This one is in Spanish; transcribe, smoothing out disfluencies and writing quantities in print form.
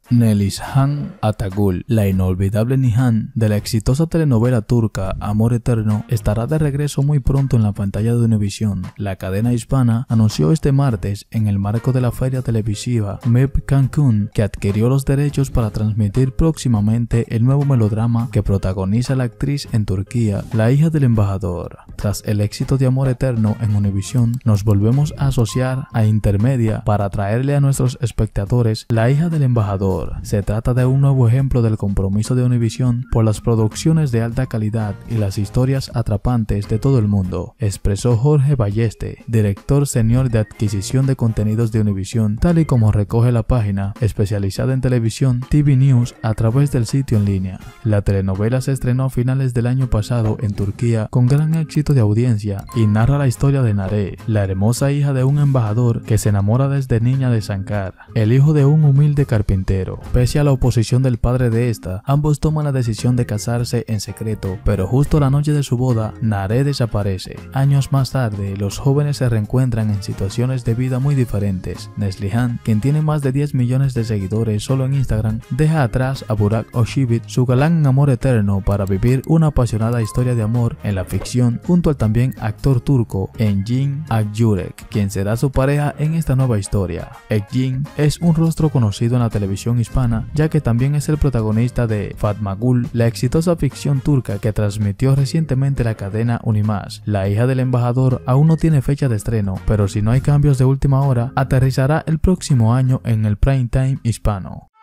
Neslihan Atagül, la inolvidable Nihan de la exitosa telenovela turca Amor Eterno, estará de regreso muy pronto en la pantalla de Univision. La cadena hispana anunció este martes, en el marco de la feria televisiva MEP Cancún, que adquirió los derechos para transmitir próximamente el nuevo melodrama que protagoniza la actriz en Turquía, la hija del embajador. Tras el éxito de Amor Eterno en Univision, nos volvemos a asociar a Intermedia para traerle a nuestros espectadores La hija del embajador. Se trata de un nuevo ejemplo del compromiso de Univision por las producciones de alta calidad y las historias atrapantes de todo el mundo, expresó Jorge Balleste, director senior de adquisición de contenidos de Univision, tal y como recoge la página especializada en televisión TV News a través del sitio en línea. La telenovela se estrenó a finales del año pasado en Turquía con gran éxito de audiencia y narra la historia de Nare, la hermosa hija de un embajador que se enamora desde niña de Sankar, el hijo de un humilde carpintero. Pese a la oposición del padre de esta, ambos toman la decisión de casarse en secreto, pero justo la noche de su boda, Nare desaparece. Años más tarde, los jóvenes se reencuentran en situaciones de vida muy diferentes. Neslihan, quien tiene más de 10 millones de seguidores solo en Instagram, deja atrás a Burak Özçivit, su galán en Amor Eterno, para vivir una apasionada historia de amor en la ficción junto al también actor turco Engin Akyürek, quien será su pareja en esta nueva historia. Engin es un rostro conocido en la televisión hispana, ya que también es el protagonista de Fatma Gül, la exitosa ficción turca que transmitió recientemente la cadena Unimas. La hija del embajador aún no tiene fecha de estreno, pero si no hay cambios de última hora, aterrizará el próximo año en el prime time hispano.